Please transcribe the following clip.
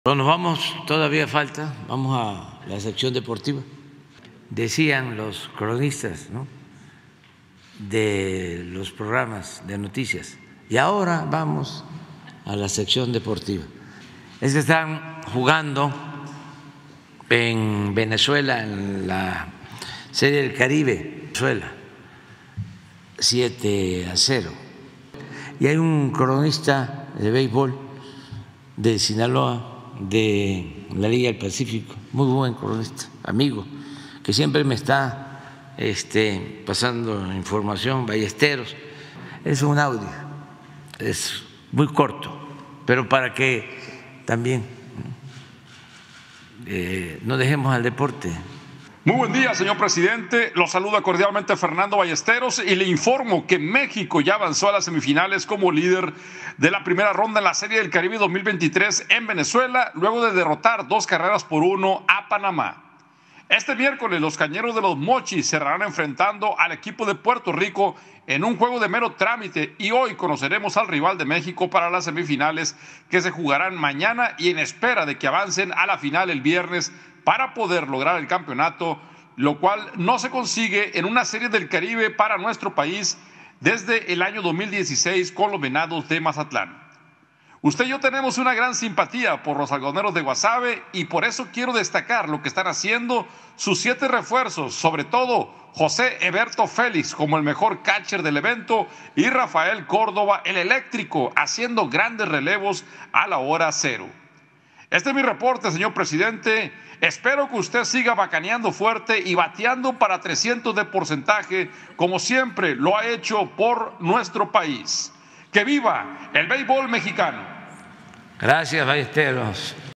No nos vamos, todavía falta, vamos a la sección deportiva. Decían los cronistas, ¿no?, de los programas de noticias, y ahora vamos a la sección deportiva. Es que están jugando en Venezuela, en la Serie del Caribe, Venezuela, 7-0. Y hay un cronista de béisbol de Sinaloa, de la Liga del Pacífico, muy buen cronista, amigo, que siempre me está pasando información, Ballesteros. Es un audio, es muy corto, pero para que también no dejemos al deporte. Muy buen día, señor presidente. Lo saluda cordialmente Fernando Ballesteros y le informo que México ya avanzó a las semifinales como líder de la primera ronda en la Serie del Caribe 2023 en Venezuela, luego de derrotar 2-1 a Panamá. Este miércoles los Cañeros de los Mochis cerrarán enfrentando al equipo de Puerto Rico en un juego de mero trámite, y hoy conoceremos al rival de México para las semifinales que se jugarán mañana y en espera de que avancen a la final el viernes para poder lograr el campeonato, lo cual no se consigue en una Serie del Caribe para nuestro país desde el año 2016 con los Venados de Mazatlán. Usted y yo tenemos una gran simpatía por los algodoneros de Guasave y por eso quiero destacar lo que están haciendo sus 7 refuerzos, sobre todo José Eberto Félix como el mejor catcher del evento y Rafael Córdoba, el eléctrico, haciendo grandes relevos a la hora cero. Este es mi reporte, señor presidente. Espero que usted siga bacaneando fuerte y bateando para 300 de porcentaje, como siempre lo ha hecho por nuestro país. ¡Que viva el béisbol mexicano! Gracias, Ballesteros.